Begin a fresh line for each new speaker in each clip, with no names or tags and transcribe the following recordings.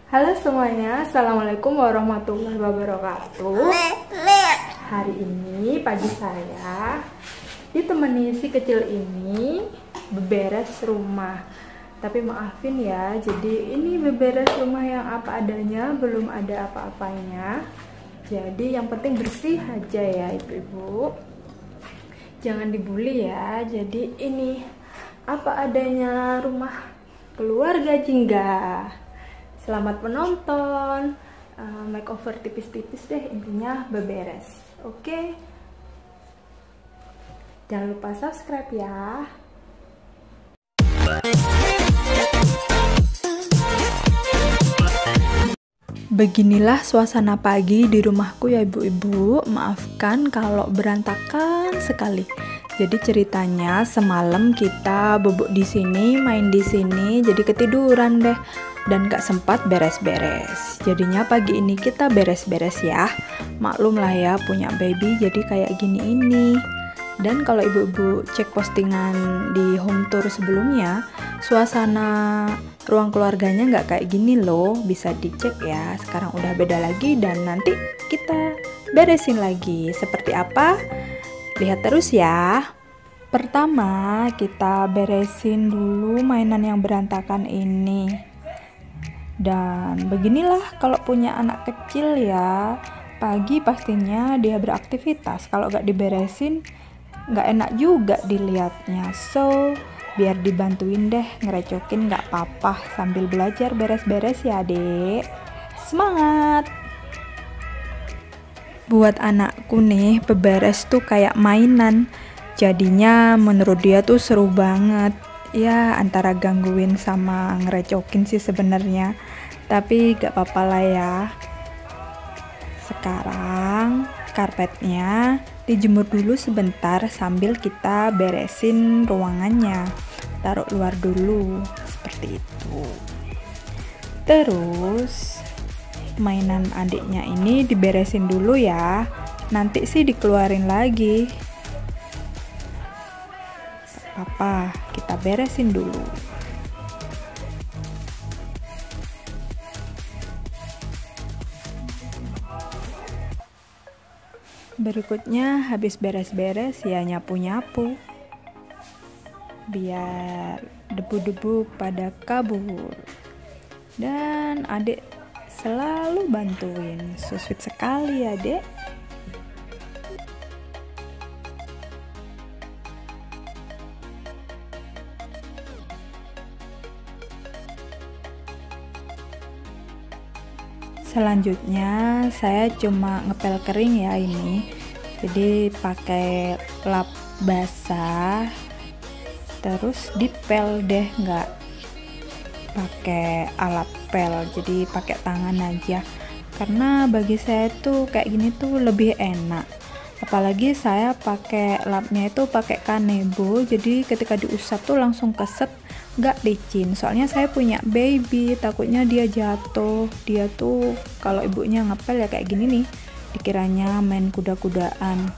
Halo semuanya, Assalamualaikum warahmatullahi wabarakatuh. Hari ini pagi saya ditemani si kecil ini beberes rumah. Tapi maafin ya, jadi ini beberes rumah yang apa adanya, belum ada apa-apanya. Jadi yang penting bersih aja ya ibu-ibu. Jangan dibully ya. Jadi ini apa adanya rumah keluarga Jingga. Selamat menonton. Makeover tipis-tipis deh, intinya beberes. Oke. Jangan lupa subscribe ya. Beginilah suasana pagi di rumahku ya ibu-ibu. Maafkan kalau berantakan sekali. Jadi ceritanya semalam kita bubuk di sini, main di sini, jadi ketiduran deh dan gak sempat beres-beres. Jadinya pagi ini kita beres-beres ya. Maklum lah ya punya baby jadi kayak gini ini. Dan kalau ibu-ibu cek postingan di home tour sebelumnya, suasana ruang keluarganya nggak kayak gini loh, bisa dicek ya. Sekarang udah beda lagi dan nanti kita beresin lagi. Seperti apa? Lihat terus ya. Pertama kita beresin dulu mainan yang berantakan ini. Dan beginilah kalau punya anak kecil ya, pagi pastinya dia beraktivitas. Kalau nggak diberesin nggak enak juga dilihatnya. So biar dibantuin deh, ngerecokin nggak apa-apa, sambil belajar beres-beres ya dek. Semangat! Buat anakku nih, beberes tuh kayak mainan. Jadinya menurut dia tuh seru banget. Ya antara gangguin sama ngerecokin sih sebenarnya. Tapi gak apa-apa lah ya. Sekarang karpetnya dijemur dulu sebentar sambil kita beresin ruangannya. Taruh luar dulu, seperti itu. Terus mainan adiknya ini diberesin dulu ya. Nanti sih dikeluarin lagi. Gak apa-apa, kita beresin dulu. Berikutnya habis beres-beres ya nyapu-nyapu. Biar debu-debu pada kabur. Dan adik selalu bantuin. So sweet sekali ya dek. Selanjutnya saya cuma ngepel kering ya ini. Jadi pakai lap basah. Terus dipel deh, nggak pakai alat pel, jadi pakai tangan aja. Karena bagi saya tuh kayak gini tuh lebih enak. Apalagi saya pakai lapnya itu pakai kanebo, jadi ketika diusap tuh langsung keset, nggak licin. Soalnya saya punya baby, takutnya dia jatuh. Dia tuh kalau ibunya ngepel ya kayak gini nih, dikiranya main kuda-kudaan.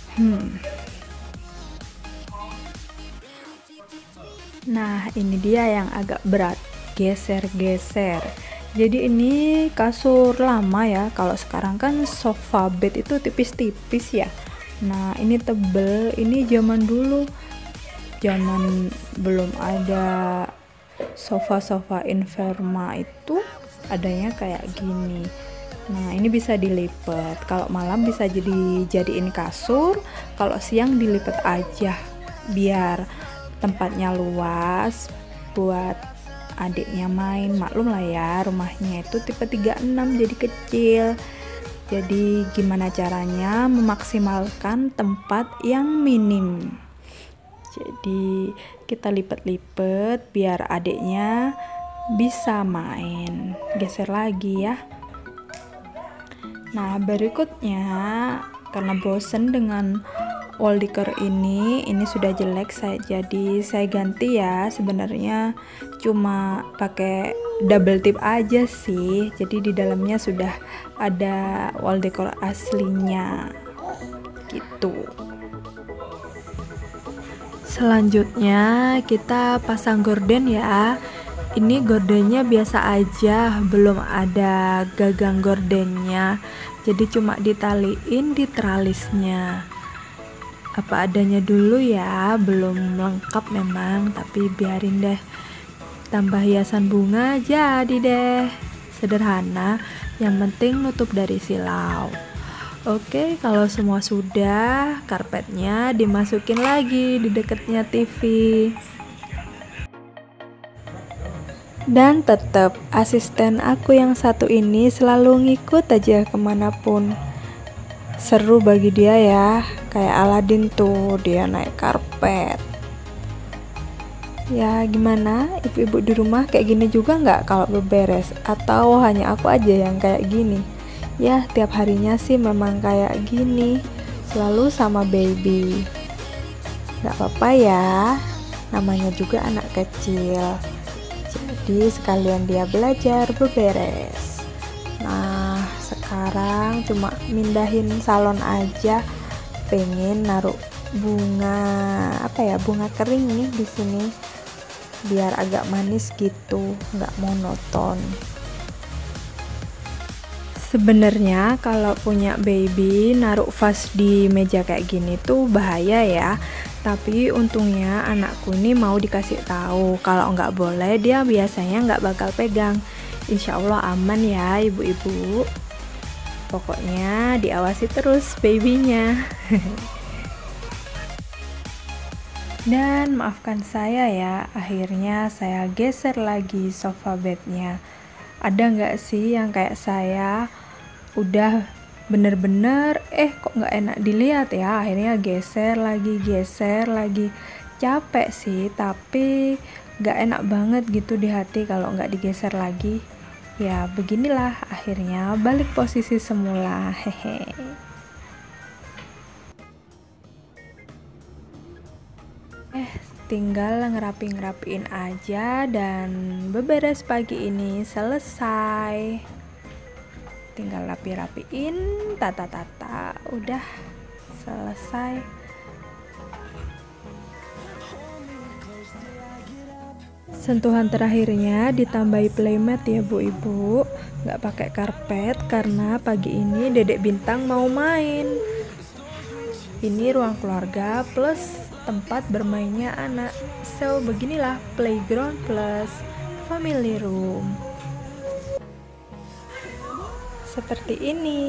Nah ini dia yang agak berat, geser-geser. Jadi ini kasur lama ya, kalau sekarang kan sofa bed itu tipis-tipis ya. Nah ini tebel, ini zaman dulu, zaman belum ada sofa-sofa Inverma itu adanya kayak gini. Nah ini bisa dilipat, kalau malam bisa jadiin kasur, kalau siang dilipat aja biar tempatnya luas buat adiknya main. Maklum lah ya rumahnya itu tipe 36 jadi kecil. Jadi gimana caranya memaksimalkan tempat yang minim. Jadi kita lipat-lipat biar adiknya bisa main. Geser lagi ya. Nah berikutnya karena bosen dengan wall decor ini sudah jelek, jadi saya ganti ya. Sebenarnya cuma pakai double tip aja sih, jadi di dalamnya sudah ada wall decor aslinya gitu. Selanjutnya kita pasang gorden ya. Ini gordennya biasa aja, belum ada gagang gordennya. Jadi cuma ditaliin di tralisnya. Apa adanya dulu ya, belum lengkap memang, tapi biarin deh. Tambah hiasan bunga jadi deh. Sederhana, yang penting nutup dari silau. Oke, kalau semua sudah, karpetnya dimasukin lagi di dekatnya TV. Dan tetap asisten aku yang satu ini selalu ngikut aja kemanapun. Seru bagi dia ya, kayak Aladin tuh, dia naik karpet. Ya gimana, ibu-ibu di rumah kayak gini juga nggak kalau beberes? Atau hanya aku aja yang kayak gini? Ya tiap harinya sih memang kayak gini, selalu sama baby. Nggak apa-apa ya, namanya juga anak kecil. Jadi sekalian dia belajar beberes. Nah sekarang cuma mindahin salon aja, pengen naruh bunga bunga kering nih di sini biar agak manis gitu, nggak monoton. Sebenarnya kalau punya baby naruh vas di meja kayak gini tuh bahaya ya. Tapi untungnya anakku ini mau dikasih tahu kalau nggak boleh, dia biasanya nggak bakal pegang. Insya Allah aman ya ibu-ibu. Pokoknya diawasi terus babynya. Dan maafkan saya ya, akhirnya saya geser lagi sofa bednya. Ada nggak sih yang kayak saya udah bener-bener kok nggak enak dilihat ya, akhirnya geser lagi. Capek sih, tapi nggak enak banget gitu di hati kalau nggak digeser lagi. Ya beginilah, akhirnya balik posisi semula. Hehe. Tinggal ngerapiin aja dan beberes pagi ini selesai. Tinggal rapiin, tata, udah selesai. Sentuhan terakhirnya ditambahi playmat ya bu ibu, nggak pakai karpet karena pagi ini dedek bintang mau main. Ini ruang keluarga plus tempat bermainnya anak. So beginilah playground plus family room. Seperti ini.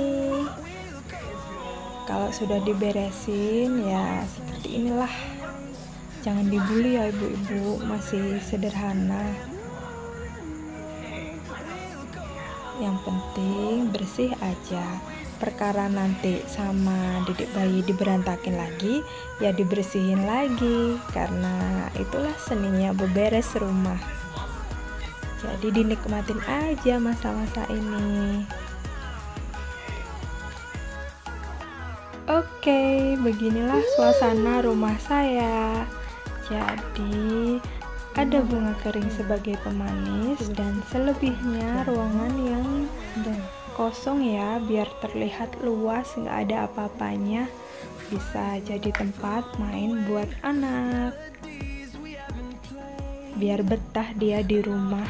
Kalau sudah diberesin ya seperti inilah. Jangan dibully ya ibu-ibu, masih sederhana. Yang penting bersih aja. Perkara nanti sama didik bayi diberantakin lagi, ya dibersihin lagi, karena itulah seninya beberes rumah. Jadi dinikmatin aja masa-masa ini. Oke, beginilah suasana rumah saya. Jadi ada bunga kering sebagai pemanis dan selebihnya ruangan yang kosong ya, biar terlihat luas, nggak ada apa-apanya. Bisa jadi tempat main buat anak, biar betah dia di rumah.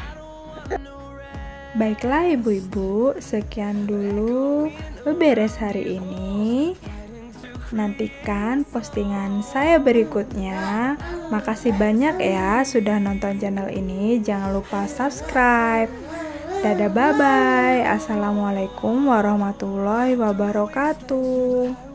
Baiklah ibu-ibu, sekian dulu beberes hari ini. Nantikan postingan saya berikutnya. Makasih banyak ya sudah nonton channel ini. Jangan lupa subscribe. Dadah, bye bye. Assalamualaikum warahmatullahi wabarakatuh.